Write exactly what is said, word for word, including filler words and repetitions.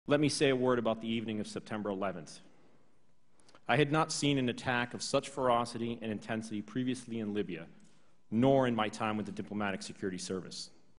Let me say a word about the evening of September eleventh. I had not seen an attack of such ferocity and intensity previously in Libya, nor in my time with the Diplomatic Security Service.